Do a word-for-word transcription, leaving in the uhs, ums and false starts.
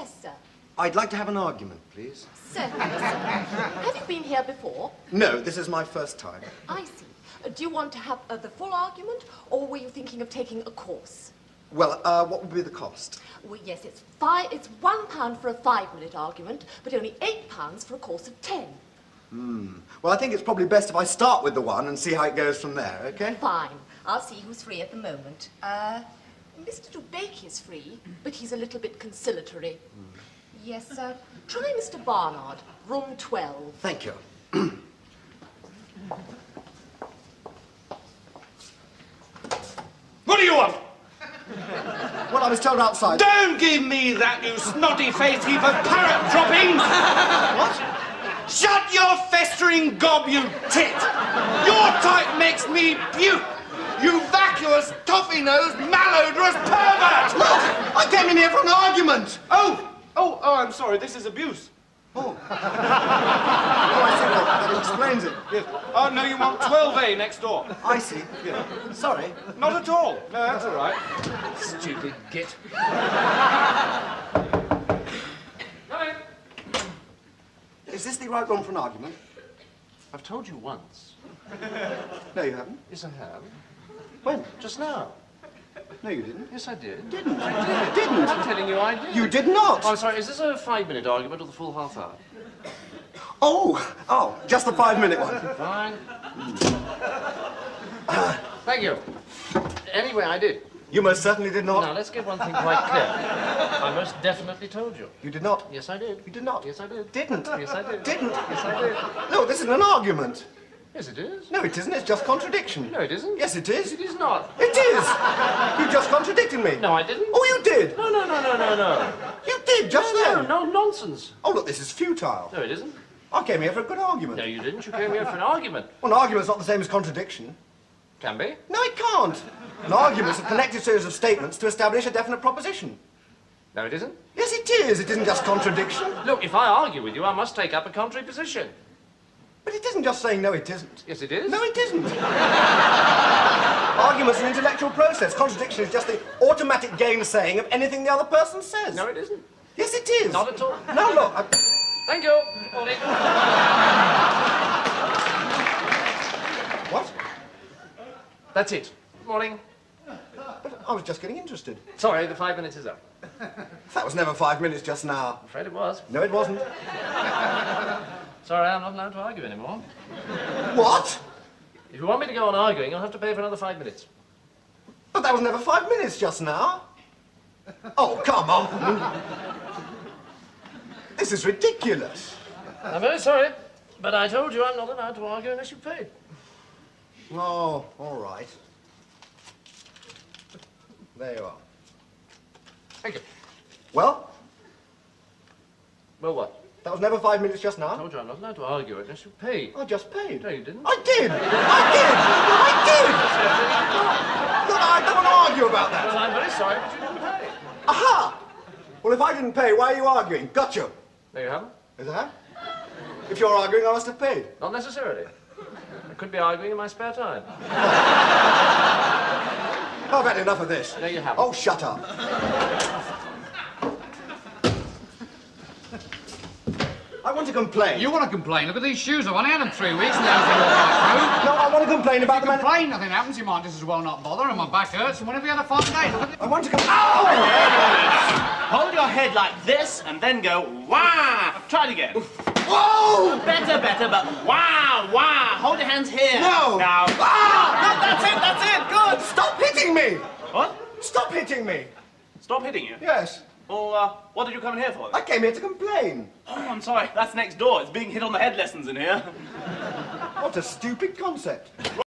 Yes, sir. I'd like to have an argument, please. Certainly, sir. Have you been here before? No, this is my first time. I see. Uh, do you want to have uh, the full argument, or were you thinking of taking a course? Well, uh, what would be the cost? Well, yes, it's five. It's one pound for a five-minute argument, but only eight pounds for a course of ten. Hmm. Well, I think it's probably best if I start with the one and see how it goes from there, okay? Fine. I'll see who's free at the moment. Uh, Mister Dubake is free, but he's a little bit conciliatory. Mm. Yes, sir. Try Mister Barnard, room twelve. Thank you. What do you want? Well, I was told outside. Don't give me that, you snotty-faced heap of parrot droppings! What? Shut your festering gob, you tit! Your type makes me puke! You vacuous, toffee-nosed, malodorous pervert! Look! I came in here for an argument! Oh! Oh, oh, I'm sorry, this is abuse. Oh. Oh, I see. Well, that explains it. Yes. Oh, no, you want twelve A next door. I see. Yeah. Sorry. Not at all. No, that's all right. Stupid git. Come in. Is this the right room for an argument? I've told you once. No, you haven't. Yes, I have. When? Just now. No, you didn't. Yes, I did. Didn't. I did. Didn't. I'm telling you I did. You did not. Oh, I'm sorry, is this a five-minute argument or the full half hour? Oh, oh, just the five-minute one. Fine. Uh, Thank you. Anyway, I did. You most certainly did not. Now, let's get one thing quite clear. I most definitely told you. You did not. Yes, I did. You did not. Yes, I did. Didn't. Yes, I did. Didn't. Yes, I did. No, this isn't an argument. Yes, it is. No, it isn't. It's just contradiction. No, it isn't. Yes, it is. It is not. It is. You just contradicted me. No, I didn't. Oh, you did. No, no, no, no, no, no. You did, just no, then. No, no, nonsense. Oh, look, this is futile. No, it isn't. I came here for a good argument. No, you didn't. You came here for an argument. Well, an argument's not the same as contradiction. Can be. No, it can't. An argument's a connected series of statements to establish a definite proposition. No, it isn't. Yes, it is. It isn't just contradiction. Look, if I argue with you, I must take up a contrary position. But it isn't just saying no, it isn't. Yes, it is. No, it isn't. Argument's an intellectual process. Contradiction is just the automatic gainsaying of anything the other person says. No, it isn't. Yes, it is. Not at all. No, look. I... Thank you. Morning. What? That's it. Morning. But I was just getting interested. Sorry, the five minutes is up. That was never five minutes just now. I'm afraid it was. No, it wasn't. Sorry, I'm not allowed to argue anymore. What? If you want me to go on arguing, you'll have to pay for another five minutes. But that was never five minutes just now. Oh, come on. This is ridiculous. I'm very sorry, but I told you I'm not allowed to argue unless you pay. Oh, all right. There you are. Thank you. Well? Well, what? That was never five minutes just I now. told you I'm not allowed to argue unless you pay. I just paid. No, you didn't. I did! I did! I did! Look, I don't want to argue about that. Well, I'm very sorry, but you didn't pay. Aha! Well, if I didn't pay, why are you arguing? Gotcha. No, you haven't. Is that? If you're arguing, I must have paid. Not necessarily. I could be arguing in my spare time. I've had enough of this. No, you haven't. Oh, shut up. I want to complain. You want to complain? Look at these shoes. I've only had them three weeks and they're all right through. No, I want to complain about If the you man... complain, nothing happens. You might just as well not bother, and my back hurts. And whenever you had a fun day, look at I want to complain... Oh! Hold your head like this and then go wah. Try it again. Whoa! Better, better, but wah, wah. Hold your hands here. No! Now. Ah! No, that's it, that's it. Good. Stop hitting me! What? Stop hitting me! Stop hitting you? Yes. Well, uh, what did you come in here for? I came here to complain. Oh, I'm sorry. That's next door. It's being hit on the head lessons in here. What a stupid concept.